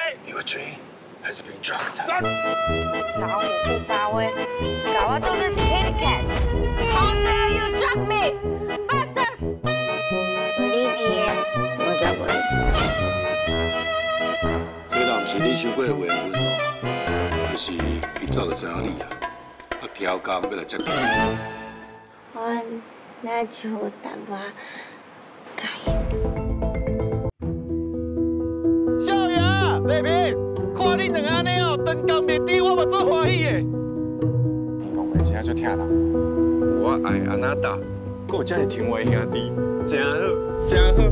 Your dream has been drugged. 老虎不发威，搞我做的是 Kitty Cat. How dare you drug me? Fastest! 我理解，我抓不了。 这若不是你想过的缘分哦，就是伊早就知影你啊，挑工要来接你。 我那就淡薄介意。 少爷，丽萍，看你两个安尼哦，灯光灭滴，我嘛做欢喜的。 你讲话真正足疼人。我爱安那达，搁有这样听话兄弟，真好，真好。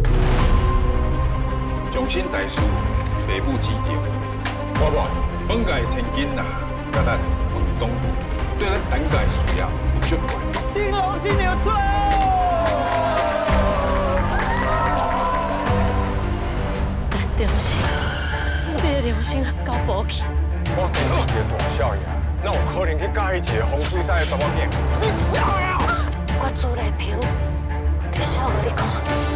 终身大事，父母指定。我话本界千金啦，甲咱问东，对咱等界事业有足关。新郎新娘出来哦！ 咱良心，要良心交保起。 我见到一个大少爷，哪有可能去介意一个风水师的查某囝？你笑呀！ 我朱丽萍，就笑给你看。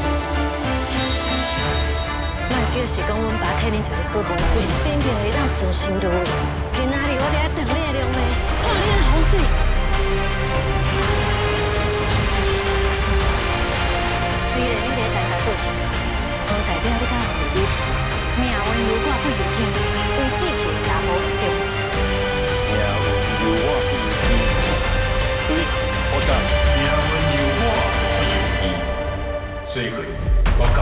莫叫是讲阮爸替你找个好风水，免叫会当顺心如意。今仔日我就要断你的龙脉，破你的风水。虽然你在大家做事，无代表你甲后日命运由我不由天，有志气的查某对不起。 命运由我不由天，所以我讲命运由我不由天，所以我讲。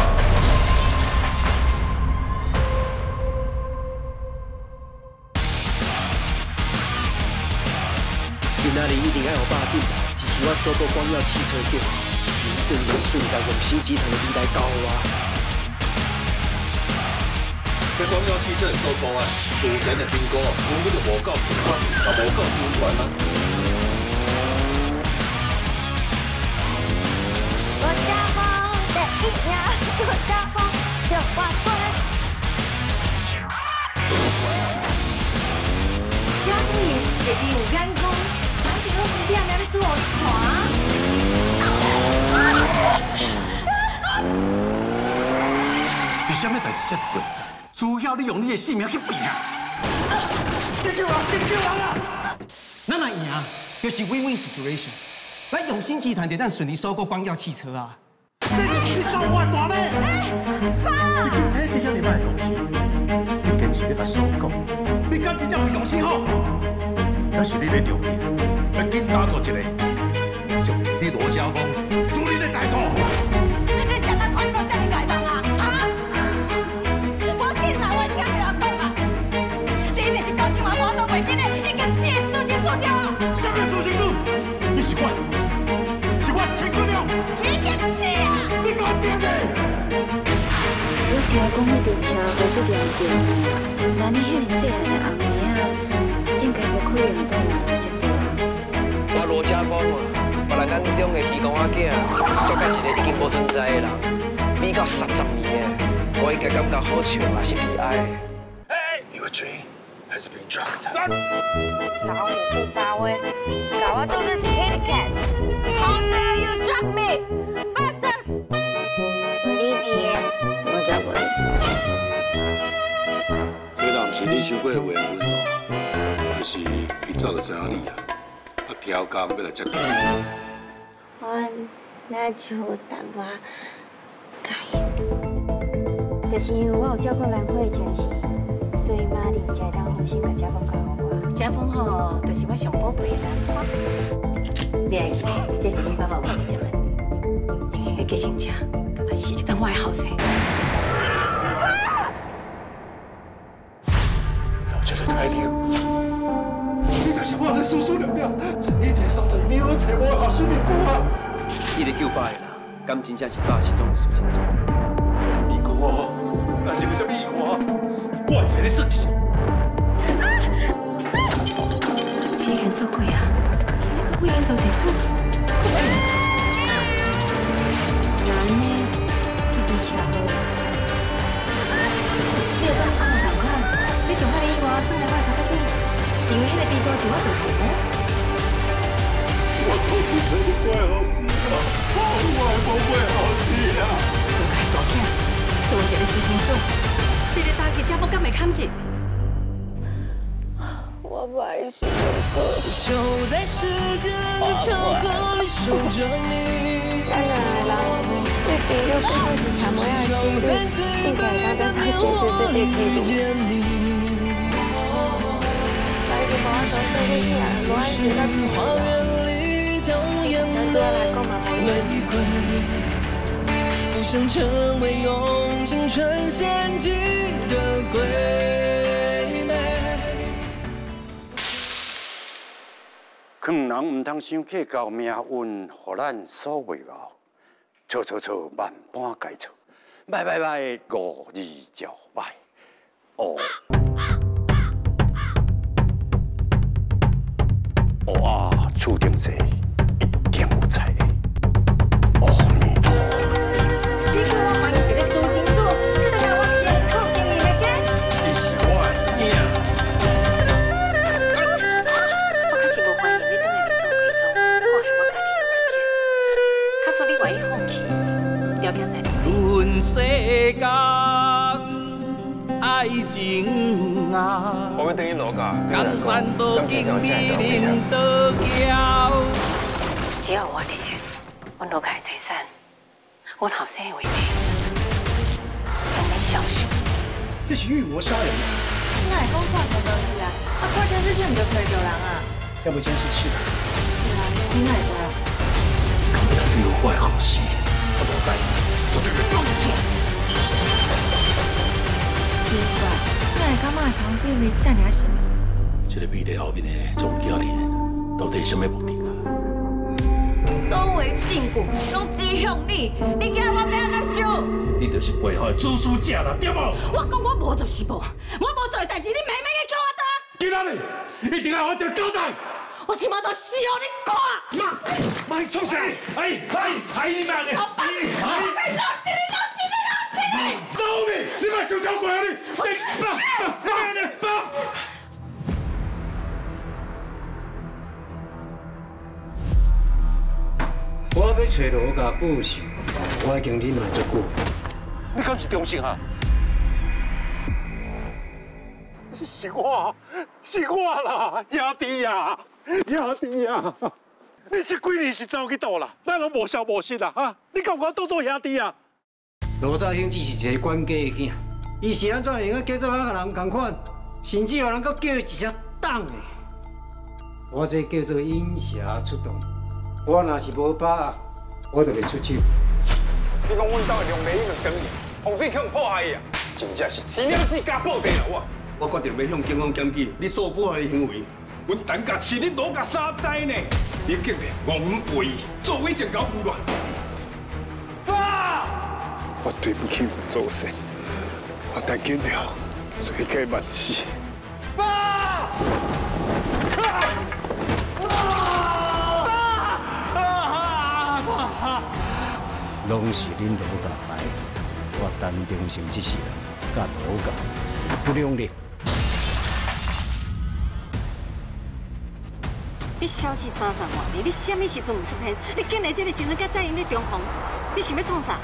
今仔日一定要有百顶，支持我所购光耀汽车店，名正言顺甲永兴集团的未来交互我。 这光耀汽车收购案，事前的评估根本就无够客观，也无够周全啊！ 我家风的一秒，我家风就划过来。家里实力有眼光。我是点来做看。 为什么代志这么重？主要你用你的性命去拼啊！救人！救人啊！ 咱若赢，就是 win-win situation。咱永兴集团得咱顺利收购光耀汽车啊！ 你造坏大咩？这间体质遐尼歹的公司，你坚持要甲收购，你敢真正为永兴好？那是你的条件。 要紧打造一个，用你罗家峰属你的财产。 你啥人看你拢这么呆萌啊？啊！我紧来，我听你讲啊！你就是到今晚我都袂记得，已经死的私生子了。 什么私生子？你是我的子，是我亲骨了。 已经死啊！ 你给我点的！ 我听讲迄台车好做严重的，那你遐尼细汉的红妹仔，应该无可能会当换来一道。 我罗家峰啊，别人眼中的鱼公仔囝，缩甲一个已经无存在的人，比到30年的，我应该感觉好笑还是悲哀 ？Your dream has been drugged. 老虎不发威，搞我做的是 Kitty Cat. How dare you drug me? Fastest! 我理解，我抓不了。 这若不是你想过的缘分哦，就是伊早就知影你啊。 挑工要来接你。 我那就淡薄介意。 就是因为我有照顾兰花的情绪，所以马玲才会当放心把家风交给我。 家风吼，就是我上宝贝的兰花。你会记，这是你爸爸为你种的，因为迄个生车，嘛是会当我的后生。 老这个太牛！ 是我的叔叔娘娘，一切杀死你，我找无好生命过啊！ 伊个救爸的人，敢真正是爸失踪的事情做？ 咪哥，那是为什么咪哥？我会找你算计。 之前做过啊，今日可不演做电话。 难呢，一定巧合。你有当看同款，你从遐个以外算来我差不多。 因为迄个地方是我做成的。 我都是做的怪好事啊！我还无怪好事啊！ 我该大囝，作为一个私生子， 这个打击这么敢会砍紧？ 我不好意思，哥。 就在时间的长河里守着你。 当然啦，弟弟又是自己想我要去，应该大家才显示自己可以读。来，你帮我找这个呀，我爱你的朋友。 不想成为用青春献祭的鬼魅。 劝人唔通伤计较命运，互咱所未熬。错错错，万般改错。歹歹歹，五字就歹。哦。哦啊，注定这一定有彩的。阿弥陀佛。 你叫我还你一个私生子，你就让我先靠近你的家。 你是我的囝。 我可是无欢迎你倒来做鬼做，我害我家己的环境。假说你愿意放弃，条件在哪里？ 论世间爱情啊， 我要等你落架， 江山多情，美人多娇。 只要我伫，阮落开财产，阮后生的话题，永远孝顺。 这是欲谋杀人。 那会讲啥物东西啊？看电视剧唔就推着人啊？ 要不监视器？ 是啊，你哪会知啊？ 敢不敢对我坏好事？我都知，绝对会帮你做。 奇怪，哪会感觉唐秘密这么神秘？ 这个美丽后面的总经理到底是什么目的啊？ 所谓禁锢，拢指向你，你叫我要安怎想？ 你就是背后的主使者啦，对无？ 我讲我无就是无，我无做的代志，你慢慢去叫我做。 今仔日一定要我一个交代。 我即马都死互你看。 妈，你创啥？哎，你妈的！ 我爸，你老死你！ 老命，你莫想超过啊你！ 我要找罗家报仇，我已经忍耐足久。 你敢是中性啊？是我啦，兄弟呀，兄弟呀！你这几年是走去倒啦？咱拢无消无息啦，哈！你敢有我当做兄弟啊？ 罗兆兴只是一个管家的囝，伊是安怎会用假作甲人同款，甚至有人搁叫伊一只党的？我这叫做引蛇出洞。我若是无把握，我就袂出手。 你讲阮兜用美两根年，洪水强迫害伊啊，真正是死了死家暴地啦！我决定要向警方检举你所捕的行为。阮陈家饲你罗家3代呢，你竟然误阮背义，作为前搞胡乱。我对不起阮祖先，我但见了罪该万死。 拢是恁罗家害，我陈忠诚这世人，甲罗家势不两立。 你消失30多年，你什么时阵唔出现？你竟然这个时阵甲在因咧中phòng，你想要创啥？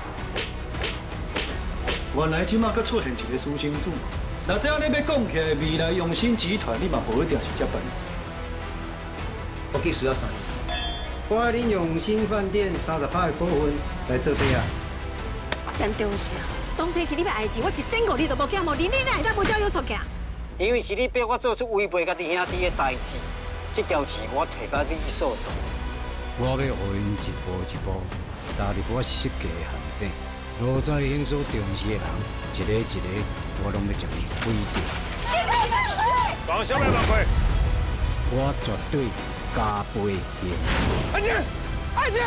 原来即马搁出现一个私生子，那这样你要讲起来，未来永兴集团你嘛无一定是接班。我计需要啥？ 我爱恁永兴饭店30%的股份来做底啊！ 陈忠诚，当初是你要爱钱，我一仙五你都无减无，你哪会当无照有出价？ 因为是你逼我做出违背家己兄弟的代志，这条钱我摕甲理所当然。我要互因一步一步踏入我设计的陷阱。罗在兴所重视的人，一个一个，我拢要将伊毁掉。 讲什么浪费？ 我绝对加倍赢。 安静，安静。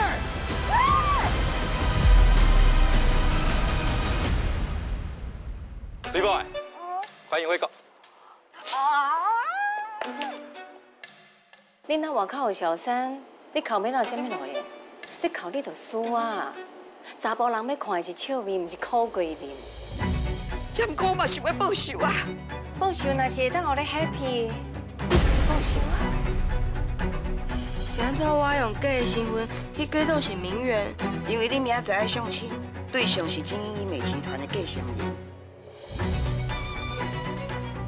水宝，欢迎回港。 恁那外口有小三，你后面哪有啥物路的？你靠你就输啊！查甫人要看的是笑面，唔是苦鬼面。 咸哥嘛想要报仇啊！ 报仇若是会当互你 happy， 你报仇啊！ 是安怎我用假的身份去假装是名媛？因为你明仔载要相亲，对象是精英医美集团的继承人。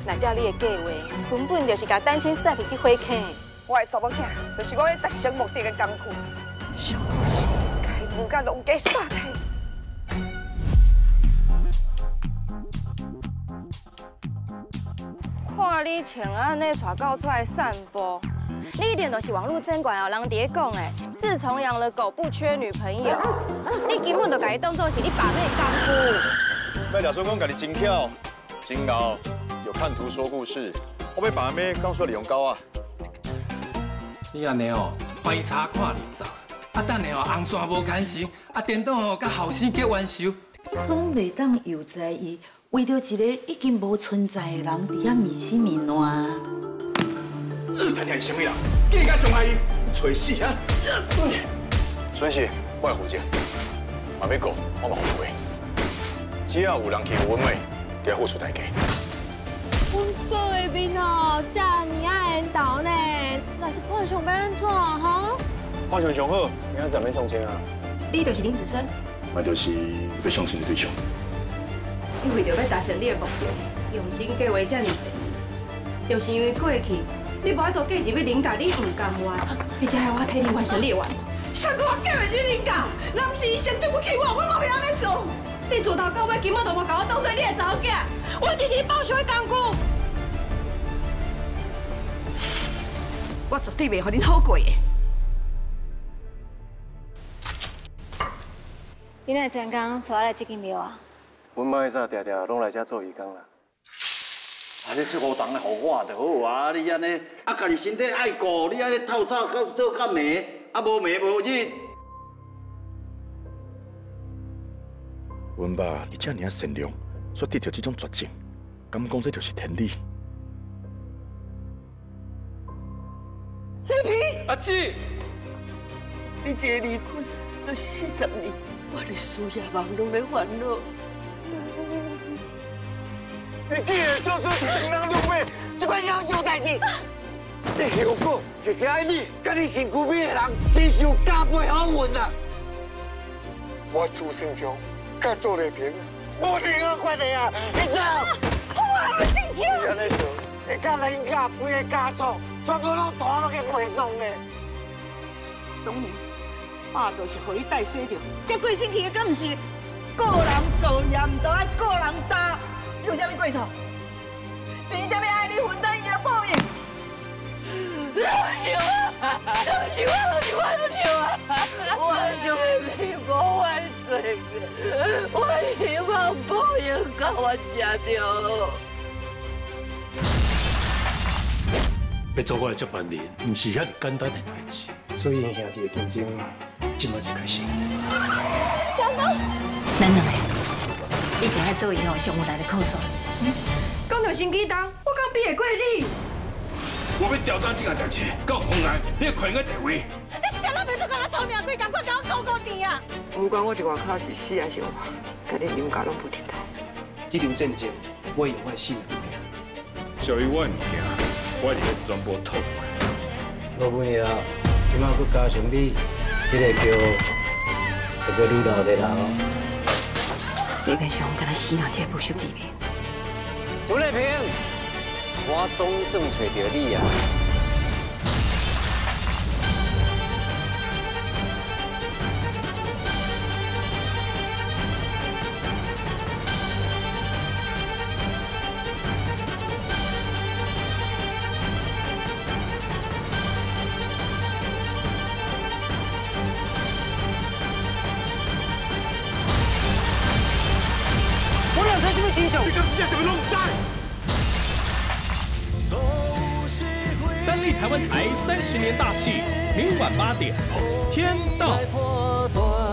那照你的计划，根本就是甲单亲塞入去火坑。 我的查某囝，就是我的达成目的的工具。上好是该不甲农家耍体。 看你穿安尼带狗出来散步，你一定都是网络顶管有人伫讲的。自从养了狗，不缺女朋友。你根本就把伊当作是你把妹干部。 卖俩说讲家己真巧，真熬，有看图说故事。我要把妹刚说利用高啊。 你安尼哦，欢喜查看你走。啊，等下哦，红线无牵成，啊，电动哦，甲后生结冤仇。 总袂当又在伊为着一个已经无存在的人，伫遐迷死迷乱。 他娘是什么人？竟然敢伤害伊，找死啊！ 孙氏，我会负责。嘛要告，我嘛后悔。只要有人欺负阮妹，就要付出代价。 阮哥的面哦，遮尔啊缘投呢，若是判上要安怎吼？ 判上上好，明仔载免相亲啊。 你就是林子生， 我就是要相亲的对象。 你为着要达成你的目标，用心计划遮尔多，就是因为过去你无爱多价钱要领教，你唔甘愿，你才害我替你完成你的愿望。啥个我计袂去领教？若不是伊先对不起我，我无要安尼做。你自头到尾根本都无把我当做你的查某囝，我只是你报仇的工具。我绝对袂互恁好过的。 你哪全工带我来这间庙啊？ 阮妈迄早常常拢来遮做义工啦。 啊，你这好当来互我就好啊！你安尼啊，家己身体爱顾，你安尼透早到做到暝，啊无暝无日。阮爸你遮尔啊善良，却得到这种绝症，敢讲这就是天理？ 李皮， 阿姊， 你一个离婚都是40年，我的事业忙拢在烦恼。你竟然做出情人入伙这款夭寿代志，这后果就是爱你甲你身躯边的人身受加倍好运啊！我朱胜雄甲做丽萍无任何关系啊！你知道？我胜雄，你安尼做，会甲恁家规个家族全部拢拖落去陪葬的。当年爸就是互伊带水着，这过身去的敢毋是？个人做也毋都爱个人担。有啥物过错？凭啥物爱你分担伊的报应？对不起我想你无冤罪的，我希望报应甲我吃着。 要做我的接班人，唔是遐尼简单的代志。所以兄弟的竞争，今麦就开始。 咱两个一定要做以后上有来的靠山。 讲到心机重，我敢比得过你？ 我要调查这件代志，到红来，你要看我地位。 你谁人袂做甲咱偷命鬼，赶快甲我高高甜啊！不管我伫外口是死还是活，甲你林家拢不听头。 这场战争，我会用我的性命拼。 属于我的物件，我一定全部讨回来。 老母娘，今仔佫加上你，这个叫会佫愈老的人哦。 世界上敢若死人才不许避免。 朱丽萍，我总算找到你啊！ 我两才是不是真相？ 你讲这什么拢唔知？ 三立台湾台30年大戏，明晚8点，《天道》。